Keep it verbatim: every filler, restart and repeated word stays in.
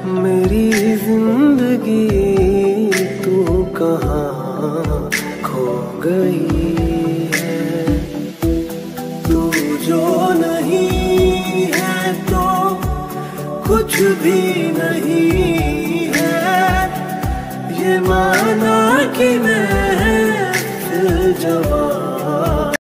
मेरी जिंदगी तू कहाँ खो गई है। तू जो नहीं है तो कुछ भी नहीं है, ये माना कि मैं फिर जवान